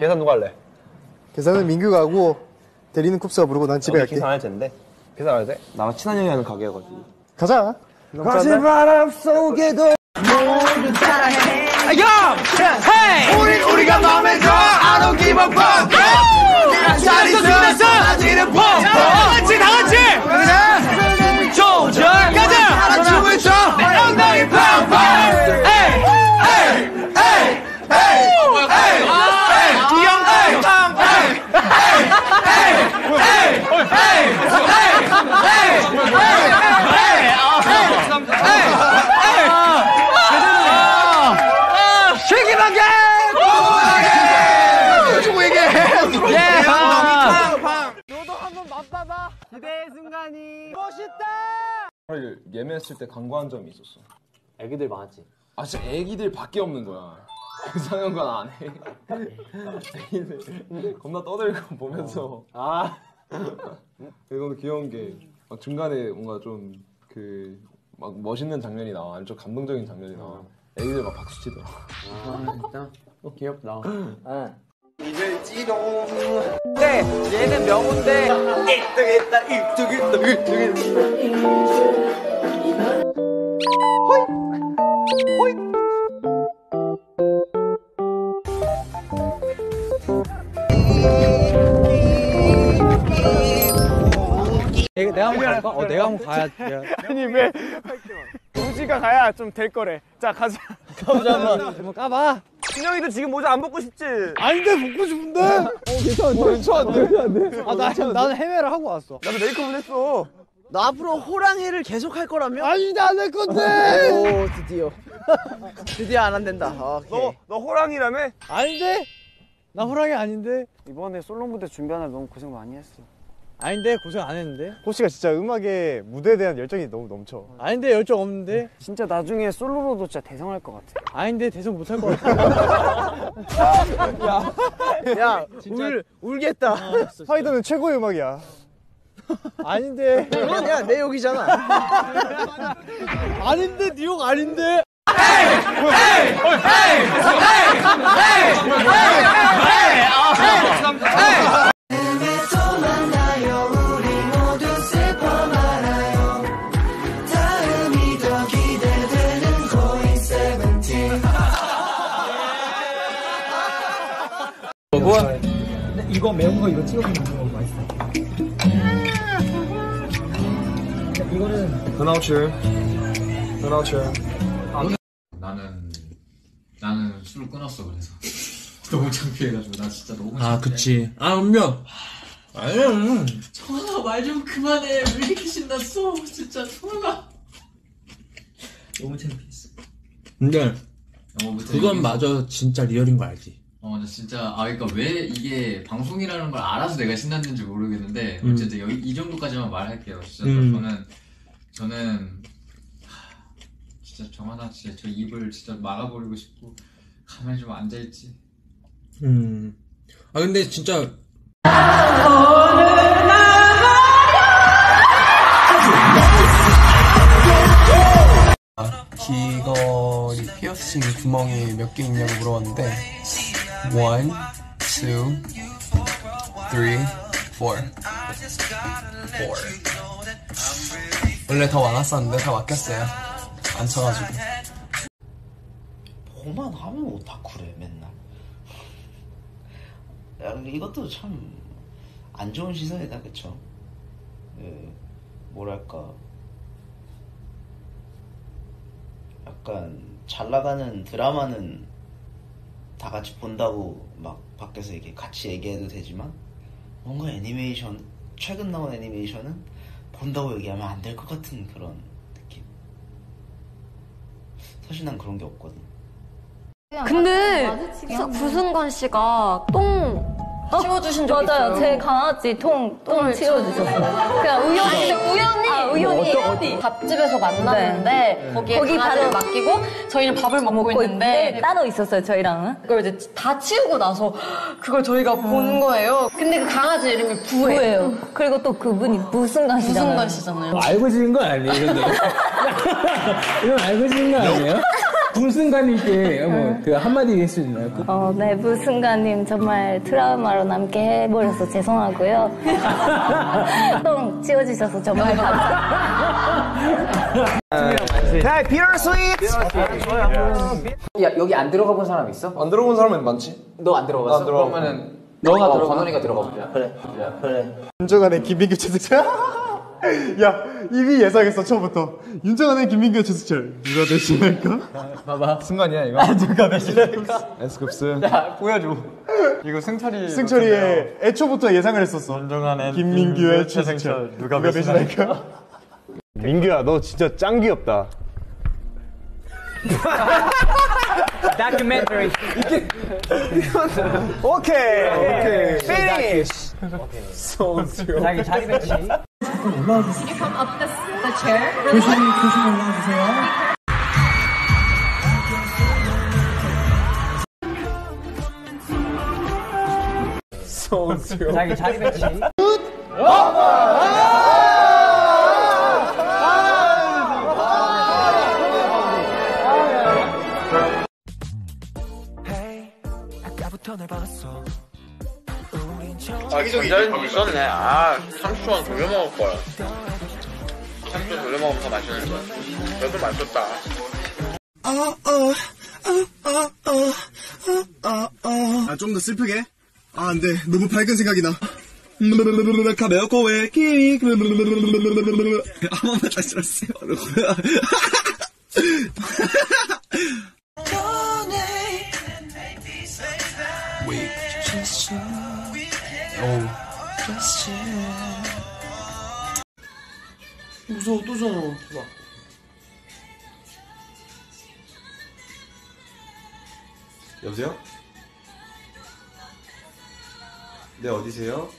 계산 누가 할래? 계산은 민규가 하고 대리는 쿱스가 부르고 난 집에 갈게. 계산할 텐데. 계산할 때? 나랑 친한 형이 하는 가게여가지고. 가자. 거친 바람 속에도 모두 따라해. 헤이! 우리가 마음에 들어. I don't give a fuck. 잘 있어. 사라지는 pomp. 다 같이. 그냥 조절. 가자. 하나 춤을 춰. 내 엉덩이 팡팡. 헤이. 기영 팡팡. 쉐기만게! 주고 얘기해! 너도 한번 맛봐봐! 기대의 순간이 멋있다! 예매했을 때 간과한 점이 있었어. 애기들 많았지? 아 진짜 애기들 밖에 없는 거야. 이상형관 안 해. 애기들 겁나 떠들고 보면서. 이건 귀여운 게 막 중간에 뭔가 좀 막 멋있는 장면이 나와. 아니 좀 감동적인 장면이 나와. 애기들 막 박수 치더라. 진짜? 귀엽다. 이글지롱. 네, 얘는 명호인데 1등. 호잇. 내가 한번 갈까? 내가 한번 가야 돼. 아니 왜 우지가 가야 좀 될 거래. 자 가자. 가보자 한번 까봐. 준영이도 지금 모자 안 벗고 싶지? 아닌데 벗고 싶은데? 괜찮은데? 나는 헤매를 하고 왔어. 나도 메이크업을 했어. 너 앞으로 호랑이를 계속 할 거라며? 아닌데 안 할 건데. 오 드디어 안 한댄다. 너 호랑이라며? 아닌데? 나 호랑이 아닌데? 이번에 솔로 무대 준비하느라 너무 고생 많이 했어. 아닌데 고생 안 했는데? 호시가 진짜 음악에 무대에 대한 열정이 너무 넘쳐. 아닌데 열정 없는데? 진짜 나중에 솔로로도 진짜 대성할 것 같아. 아닌데 대성 못 할 것 같아. 야 울겠다. 스파이더는 최고의 음악이야. 아닌데. 야 내 욕이잖아. 아닌데 네 욕 아닌데? 이거 매운 거 이거 찍어서 먹는 거 맛있어. 이거는 나는 술을 끊었어. 그래서 너무 창피해가지고 나 진짜 너무 창피해. 그치. 은면 아니야. 청아가 말 좀 그만해. 왜 이렇게 신났어? 진짜 청아가 너무 창피했어. 근데 그건 맞아. 진짜 리얼인 거 알지? 나 진짜 그러니까 왜 이게 방송이라는 걸 알아서 내가 신났는지 모르겠는데 어쨌든 여기 이 정도까지만 말할게요. 진짜 저는 진짜 정하나 진짜 저 입을 진짜 막아버리고 싶고 가만히 좀 앉아있지. 근데 진짜 귀걸이 피어싱 구멍이 몇 개 있냐고 물어봤는데 1, 2, 3, 4 원래 더 많았었는데 다 맡겼어요. 안 쳐가지고. 뭐만 하면 오타쿠래 맨날. 야, 이것도 참 안 좋은 시선이다. 그쵸? 뭐랄까 약간 잘 나가는 드라마는 다 같이 본다고 막 밖에서 이렇게 같이 얘기해도 되지만 뭔가 애니메이션, 최근 나온 애니메이션은 본다고 얘기하면 안 될 것 같은 그런 느낌. 사실 난 그런 게 없거든. 근데 구승건 씨가 똥 치워주신 적 있어요. 맞아요. 제 강아지 똥 치워주셨어요. 그냥 우연히 밥집에서 만났는데 거기 밥을 맡기고 저희는 밥을 먹고 있는데 따로 있었어요. 저희랑은. 그걸 이제 다 치우고 나서 그걸 저희가 본 거예요. 근데 그 강아지 이름이 부예요. 그리고 또 그분이 무승관 씨잖아요. 알고 지은 거 아니에요? 근데 이건 알고 지은 거 아니에요? 부승관님께 그 한마디 할 수 있나요? 네, 부승관님 정말 트라우마로 남게 해버려서 죄송하고요. 똥 치워주셔서 정말 감사합니다. Hey, Peter Sweet! 야, 여기 안 들어가 본 사람 있어? 안 들어본 사람은 많지? 너 안 들어갔어? 그러면은 너가 들어가. 건원이가 들어가 보자. 그래. 윤정환의 김민규 최승철. 야, 이미 예상했어 처음부터. 윤정환의 김민규 최승철 누가 대신할까? 봐봐. 승관이야 이거. 누가 대신할까? S.coups. 야, 보여줘. 이거 승철이의 애초부터 예상을 했었어. 윤정환의 김민규의 최승철 누가 대신할까? 민규야, 너 진짜 짱 귀엽다. Documentary. 오케이. Finish. 자기 자리 배치. 올라와 주세요. 조심히 올라와 주세요. 자기 자리 배치. 전자레인지 있었네. 30초만 돌려 먹을 거야. 30초 돌려 먹으면 더 맛있는 거야. 그래도 맛있었다. 좀 더 슬프게? 안 돼. 너무 밝은 생각이 나. 가볍고 왜 끼? 한 번만 다시 들었어요. 무서워, 또 전화. 여보세요? 네, 어디세요?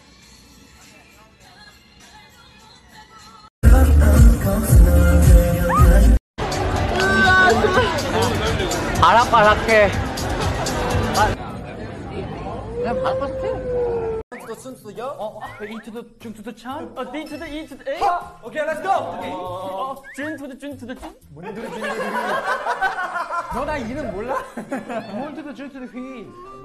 바락바락해. 그냥 바삭해. E to the 중 to the chan. D to the E to the A. Okay, let's go. 준 to the 준 to the 준. 뭔 소리 준? 너 나 이름 몰라? 뭘 to the 준 to the 휘.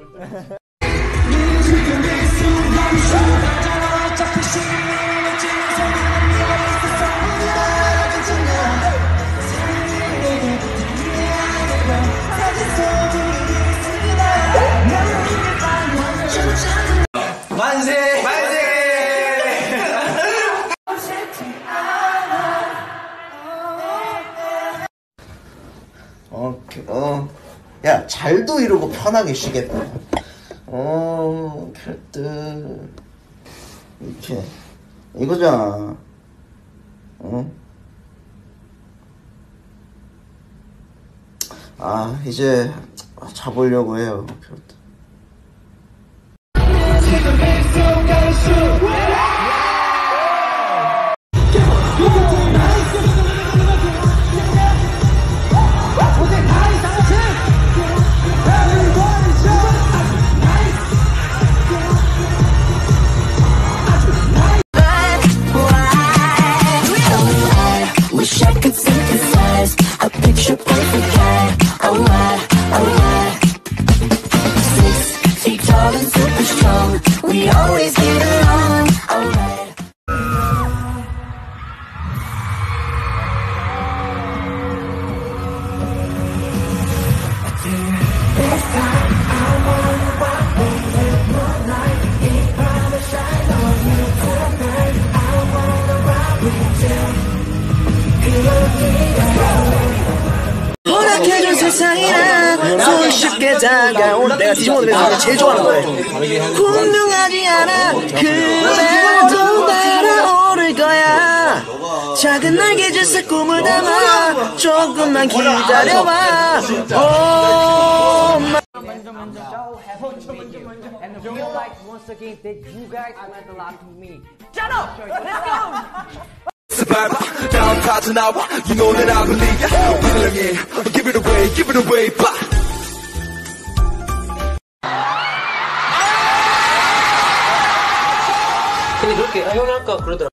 만세! 만세! 야, 잘도 이러고 편하게 쉬겠다. 캘트. 이렇게. 이거잖아. 이제 자보려고 해요. 캘트. Wish I could synthesize a picture perfect guy. Oh I 6 feet tall and super strong. We always get along. Alright. This time I wanna rock with you moonlight. Keep on the shine on you tonight. I wanna rock with you. 허락해준 세상이란 손쉽게 다가오는 내가 디지몬을 내가 제일 좋아하는 거예요. 분명하지 않아 그래도 날아오를 거야. 작은 날개짓에 꿈을 담아 조금만 기다려봐. And feel like once again that you guys meant a lot to me. Shut up! Let's go! Survivor, down to now, you know that I believe ya. Willing give it away, bye. 근데 그렇게 형이 아까 그러더라.